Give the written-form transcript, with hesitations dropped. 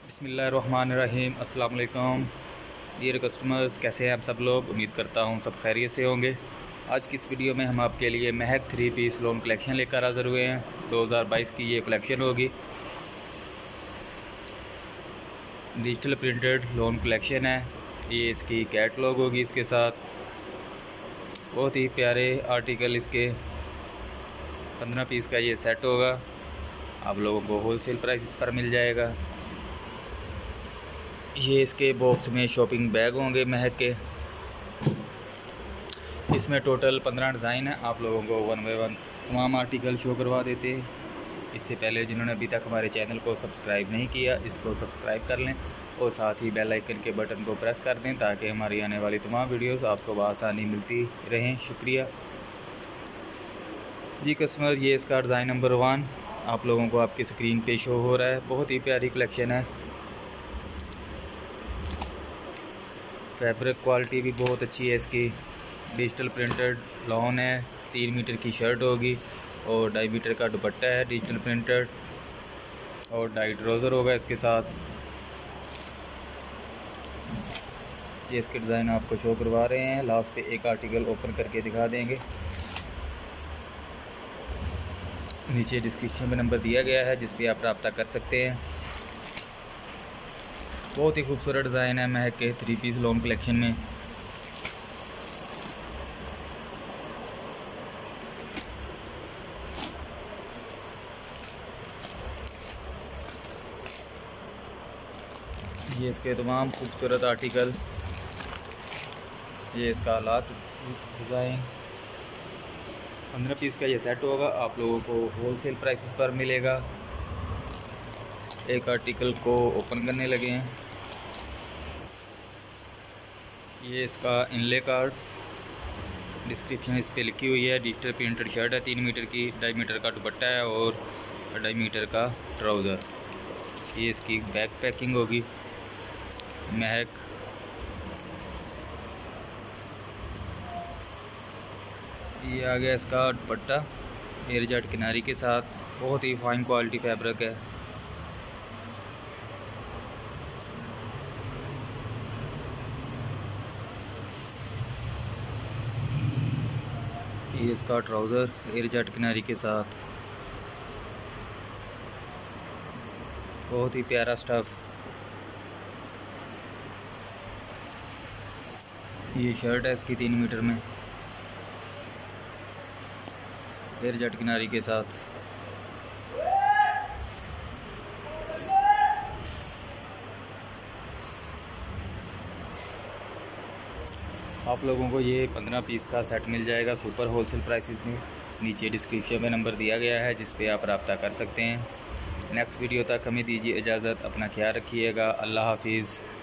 बिस्मिल्लाहिर्रहमानिर्रहीम। अस्सलाम वालेकुम डियर कस्टमर्स, कैसे हैं आप सब लोग। उम्मीद करता हूँ सब खैरियत से होंगे। आज की इस वीडियो में हम आपके लिए महक 3 पीस लोन कलेक्शन लेकर हाज़िर हुए हैं। 2022 की ये कलेक्शन होगी। डिजिटल प्रिंटेड लोन कलेक्शन है। ये इसकी कैटलॉग होगी। इसके साथ बहुत ही प्यारे आर्टिकल इसके 15 पीस का ये सेट होगा। आप लोगों को होलसेल प्राइस पर मिल जाएगा। ये इसके बॉक्स में शॉपिंग बैग होंगे महक के। इसमें टोटल 15 डिज़ाइन है। आप लोगों को वन बाय वन तमाम आर्टिकल शो करवा देते हैं। इससे पहले जिन्होंने अभी तक हमारे चैनल को सब्सक्राइब नहीं किया, इसको सब्सक्राइब कर लें और साथ ही बेल आइकन के बटन को प्रेस कर दें ताकि हमारी आने वाली तमाम वीडियोस आपको बआसानी मिलती रहें। शुक्रिया जी कस्टमर। ये इसका डिज़ाइन नंबर 1 आप लोगों को आपकी स्क्रीन पे शो हो रहा है। बहुत ही प्यारी कलेक्शन है। फैब्रिक क्वालिटी भी बहुत अच्छी है इसकी। डिजिटल प्रिंटेड लॉन है। 3 मीटर की शर्ट होगी और 2.5 मीटर का दुपट्टा है डिजिटल प्रिंटेड और डाई ट्राउज़र होगा इसके साथ। ये इसके डिज़ाइन आपको शो करवा रहे हैं। लास्ट पे एक आर्टिकल ओपन करके दिखा देंगे। नीचे डिस्क्रिप्शन में नंबर दिया गया है जिस पे आप रब्ता कर सकते हैं। बहुत ही खूबसूरत डिज़ाइन है महक के 3 पीस लोन कलेक्शन में। ये इसके तमाम खूबसूरत आर्टिकल। ये इसका लास्ट डिज़ाइन 15 पीस का ये सेट होगा। आप लोगों को होलसेल प्राइसेस पर मिलेगा। एक आर्टिकल को ओपन करने लगे हैं। ये इसका इनले कार्ड डिस्क्रिप्शन इस पे लिखी हुई है। डिजिटल प्रिंटेड शर्ट है 3 मीटर की, 2.5 मीटर का दुपट्टा है और 2.5 मीटर का ट्राउज़र। ये इसकी बैक पैकिंग होगी महक। ये आ गया इसका दुपट्टा एयर जेट किनारी के साथ। बहुत ही फाइन क्वालिटी फैब्रिक है। ये इसका ट्राउज़र एयर जेट किनारी के साथ। बहुत ही प्यारा स्टफ़। ये शर्ट है इसकी 3 मीटर में एयर जेट किनारी के साथ। आप लोगों को ये 15 पीस का सेट मिल जाएगा सुपर होलसेल प्राइसेस में। नीचे डिस्क्रिप्शन में नंबर दिया गया है जिस पे आप रब्ता कर सकते हैं। नेक्स्ट वीडियो तक हमें दीजिए इजाज़त। अपना ख्याल रखिएगा। अल्लाह हाफिज़।